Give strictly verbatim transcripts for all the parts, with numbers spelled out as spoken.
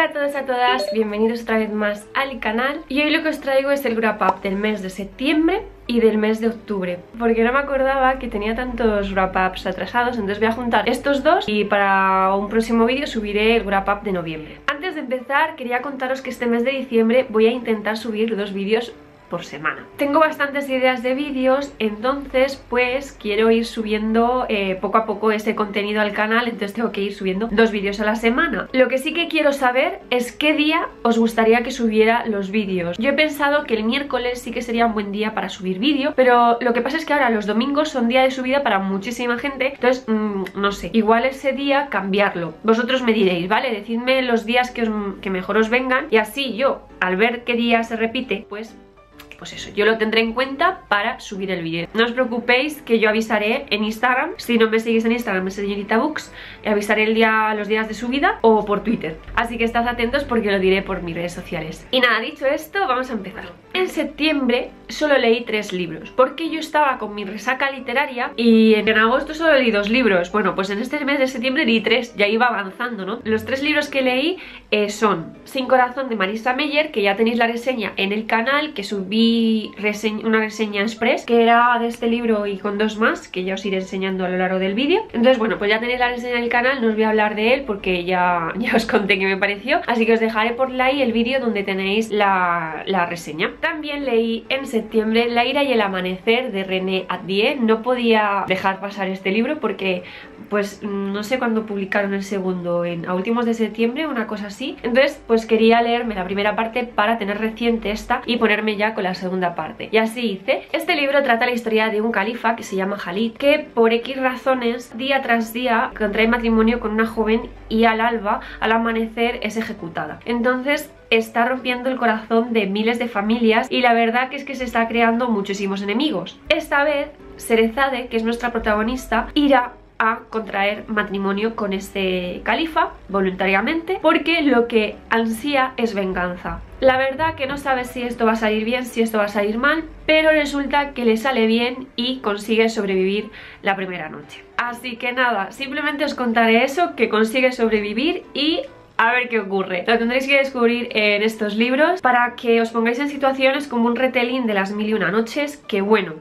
Hola a todos y a todas, bienvenidos otra vez más al canal. Y hoy lo que os traigo es el wrap up del mes de septiembre y del mes de octubre, porque no me acordaba que tenía tantos wrap ups atrasados, entonces voy a juntar estos dos y para un próximo vídeo subiré el wrap up de noviembre. Antes de empezar quería contaros que este mes de diciembre voy a intentar subir dos vídeos por semana. Tengo bastantes ideas de vídeos, entonces pues quiero ir subiendo eh, poco a poco ese contenido al canal, entonces tengo que ir subiendo dos vídeos a la semana. Lo que sí que quiero saber es qué día os gustaría que subiera los vídeos. Yo he pensado que el miércoles sí que sería un buen día para subir vídeo, pero lo que pasa es que ahora los domingos son día de subida para muchísima gente, entonces mmm, no sé, igual ese día cambiarlo. Vosotros me diréis, ¿vale? Decidme los días que, os, que mejor os vengan y así yo, al ver qué día se repite, pues... Pues eso, yo lo tendré en cuenta para subir el vídeo. No os preocupéis que yo avisaré en Instagram. Si no me seguís en Instagram, es señorita books. Avisaré el día, los días de subida o por Twitter. Así que estad atentos porque lo diré por mis redes sociales. Y nada, dicho esto, vamos a empezar. En septiembre solo leí tres libros, porque yo estaba con mi resaca literaria y en agosto solo leí dos libros. Bueno, pues en este mes de septiembre leí tres, ya iba avanzando, ¿no? Los tres libros que leí eh, son Sin corazón de Marisa Meyer, que ya tenéis la reseña en el canal, que subí Reseña, una reseña express que era de este libro y con dos más que ya os iré enseñando a lo largo del vídeo. Entonces bueno, pues ya tenéis la reseña en el canal, no os voy a hablar de él porque ya, ya os conté qué me pareció, así que os dejaré por ahí el vídeo donde tenéis la, la reseña. También leí en septiembre La ira y el amanecer de René Attier. No podía dejar pasar este libro porque pues no sé cuándo publicaron el segundo, en, a últimos de septiembre, una cosa así. Entonces pues quería leerme la primera parte para tener reciente esta y ponerme ya con la segunda parte. Y así hice. Este libro trata la historia de un califa que se llama Khalid, que por X razones, día tras día, contrae matrimonio con una joven y al alba, al amanecer, es ejecutada. Entonces está rompiendo el corazón de miles de familias y la verdad que es que se está creando muchísimos enemigos. Esta vez, Serezade, que es nuestra protagonista, irá a contraer matrimonio con este califa voluntariamente porque lo que ansía es venganza. La verdad que no sabe si esto va a salir bien, si esto va a salir mal, pero resulta que le sale bien y consigue sobrevivir la primera noche. Así que nada, simplemente os contaré eso, que consigue sobrevivir y a ver qué ocurre. Lo tendréis que descubrir en estos libros para que os pongáis en situaciones como un retelling de las mil y una noches, que bueno,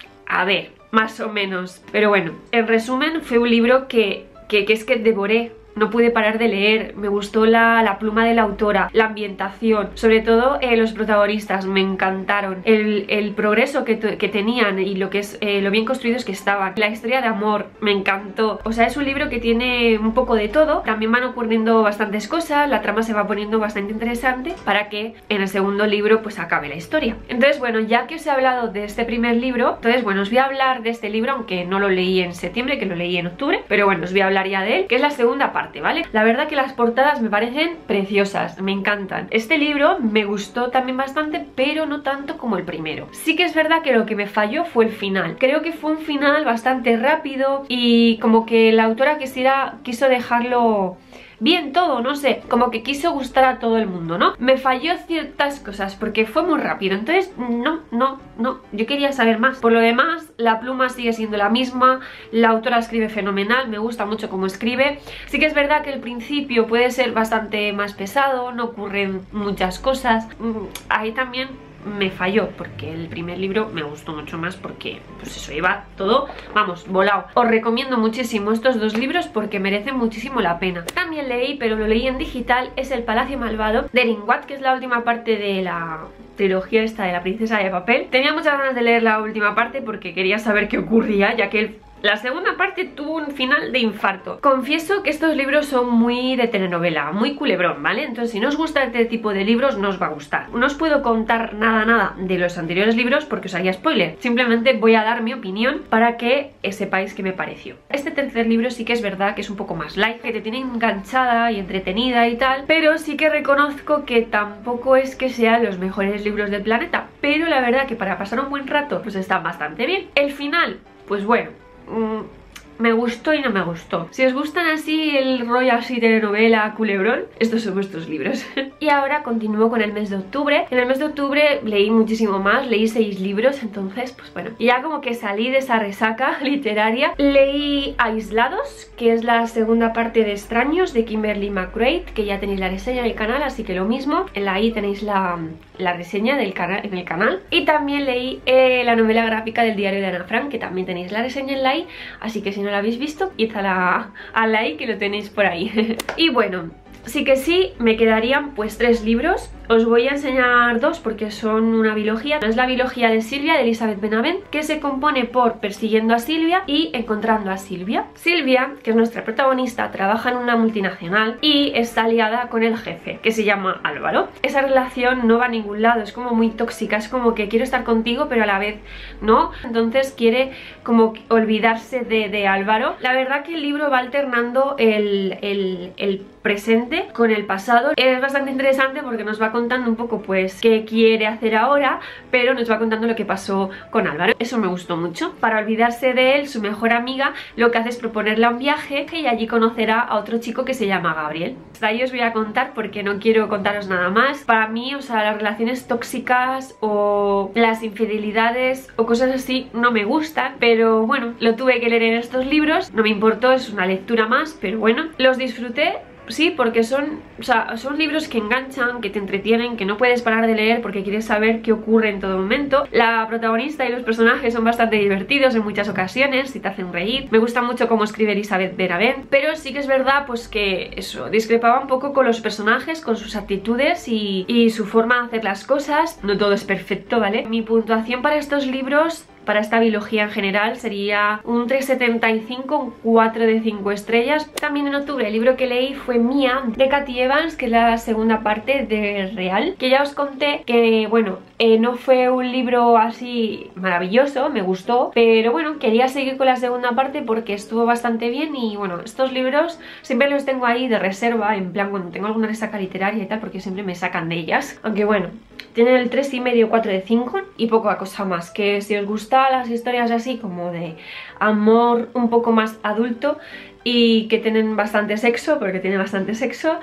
a ver, más o menos. Pero bueno, en resumen fue un libro que, que, que es que devoré. No pude parar de leer, me gustó la, la pluma de la autora, la ambientación, sobre todo eh, los protagonistas, me encantaron. El, el progreso que, que tenían y lo, que es, eh, lo bien construidos que estaban. La historia de amor, me encantó. O sea, es un libro que tiene un poco de todo. También van ocurriendo bastantes cosas, la trama se va poniendo bastante interesante para que en el segundo libro pues acabe la historia. Entonces bueno, ya que os he hablado de este primer libro, entonces bueno, os voy a hablar de este libro, aunque no lo leí en septiembre, que lo leí en octubre, pero bueno, os voy a hablar ya de él, que es la segunda parte. ¿Vale? La verdad que las portadas me parecen preciosas, me encantan. Este libro me gustó también bastante, pero no tanto como el primero. Sí que es verdad que lo que me falló fue el final. Creo que fue un final bastante rápido y como que la autora quisiera, quiso dejarlo bien todo, no sé, como que quiso gustar a todo el mundo, ¿no? Me falló ciertas cosas porque fue muy rápido, entonces no, no, no, yo quería saber más. Por lo demás, la pluma sigue siendo la misma, la autora escribe fenomenal, me gusta mucho cómo escribe. Sí que es verdad que el principio puede ser bastante más pesado, no ocurren muchas cosas, ahí también me falló porque el primer libro me gustó mucho más porque pues eso, iba todo, vamos, volado. Os recomiendo muchísimo estos dos libros porque merecen muchísimo la pena. También leí, pero lo leí en digital, es El Palacio Malvado de Ringwald, que es la última parte de la trilogía esta de La Princesa de Papel. Tenía muchas ganas de leer la última parte porque quería saber qué ocurría, ya que el La segunda parte tuvo un final de infarto. Confieso que estos libros son muy de telenovela, muy culebrón, ¿vale? Entonces si no os gusta este tipo de libros no os va a gustar. No os puedo contar nada, nada de los anteriores libros porque os haría spoiler. Simplemente voy a dar mi opinión para que sepáis qué me pareció. Este tercer libro sí que es verdad que es un poco más light, que te tiene enganchada y entretenida y tal, pero sí que reconozco que tampoco es que sean los mejores libros del planeta, pero la verdad que para pasar un buen rato pues están bastante bien. El final, pues bueno, me gustó y no me gustó. Si os gustan así el rollo así telenovela, culebrón, estos son vuestros libros. Y ahora continúo con el mes de octubre. En el mes de octubre leí muchísimo más, leí seis libros, entonces pues bueno, ya como que salí de esa resaca literaria. Leí Aislados, que es la segunda parte de Extraños de Kimberly McCreight, que ya tenéis la reseña en el canal, así que lo mismo, en la i tenéis la, la reseña del canal, en el canal. Y también leí eh, la novela gráfica del diario de Ana Frank, que también tenéis la reseña en la i, así que si no la habéis visto, id a la, a la i, que lo tenéis por ahí. Y bueno, sí que sí, me quedarían pues tres libros. Os voy a enseñar dos porque son una biología. Es la biología de Silvia, de Elizabeth Benavent, que se compone por Persiguiendo a Silvia y Encontrando a Silvia. Silvia, que es nuestra protagonista, trabaja en una multinacional y está aliada con el jefe, que se llama Álvaro. Esa relación no va a ningún lado, es como muy tóxica, es como que quiero estar contigo pero a la vez no. Entonces quiere como olvidarse de, de Álvaro. La verdad que el libro va alternando el, el, el presente con el pasado. Es bastante interesante porque nos va a contando un poco pues qué quiere hacer ahora, pero nos va contando lo que pasó con Álvaro. Eso me gustó mucho. Para olvidarse de él, su mejor amiga lo que hace es proponerle un viaje y allí conocerá a otro chico que se llama Gabriel. Hasta ahí os voy a contar porque no quiero contaros nada más. Para mí, o sea, las relaciones tóxicas o las infidelidades o cosas así no me gustan, pero bueno, lo tuve que leer en estos libros, no me importó, es una lectura más, pero bueno, los disfruté. Sí, porque son, o sea, son libros que enganchan, que te entretienen, que no puedes parar de leer porque quieres saber qué ocurre en todo momento. La protagonista y los personajes son bastante divertidos en muchas ocasiones y te hacen reír. Me gusta mucho cómo escribe Elizabeth Benavent, pero sí que es verdad pues que eso, discrepaba un poco con los personajes, con sus actitudes y, y su forma de hacer las cosas. No todo es perfecto, ¿vale? Mi puntuación para estos libros, para esta biología en general, sería un tres coma setenta y cinco, un cuatro de cinco estrellas. También en octubre el libro que leí fue Mía, de Cathy Evans, que es la segunda parte de Real, que ya os conté que, bueno, eh, no fue un libro así maravilloso, me gustó, pero bueno, quería seguir con la segunda parte porque estuvo bastante bien. Y bueno, estos libros siempre los tengo ahí de reserva, en plan cuando tengo alguna resaca literaria y tal, porque siempre me sacan de ellas. Aunque bueno, tienen el tres y medio, cuatro de cinco y poca cosa más. Que si os gusta las historias así como de amor un poco más adulto y que tienen bastante sexo, porque tiene bastante sexo,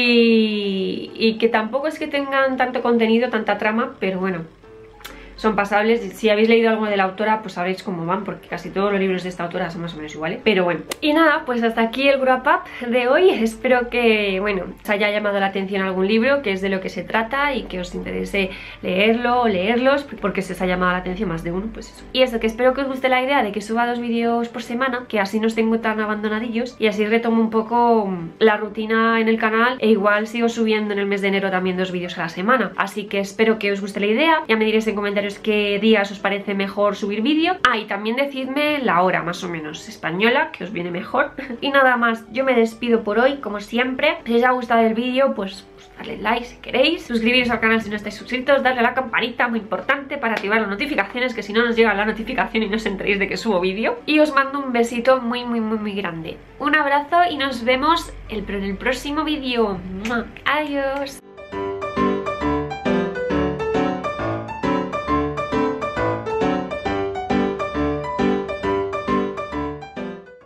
y, y que tampoco es que tengan tanto contenido, tanta trama, pero bueno, son pasables. Si habéis leído algo de la autora, pues sabréis cómo van, porque casi todos los libros de esta autora son más o menos iguales. Pero bueno, y nada, pues hasta aquí el wrap up de hoy. Espero que, bueno, os haya llamado la atención algún libro, que es de lo que se trata, y que os interese leerlo o leerlos, porque si os ha llamado la atención más de uno, pues eso. Y eso, que espero que os guste la idea de que suba dos vídeos por semana, que así no os tengo tan abandonadillos, y así retomo un poco la rutina en el canal, e igual sigo subiendo en el mes de enero también dos vídeos a la semana. Así que espero que os guste la idea. Ya me diréis en comentarios qué días os parece mejor subir vídeo. Ah, y también decidme la hora más o menos española, que os viene mejor. Y nada más, yo me despido por hoy, como siempre. Si os ha gustado el vídeo, pues darle like si queréis, suscribiros al canal si no estáis suscritos, darle a la campanita, muy importante, para activar las notificaciones, que si no nos llega la notificación y no os enteréis de que subo vídeo. Y os mando un besito muy muy muy muy grande. Un abrazo y nos vemos en el próximo vídeo. Adiós.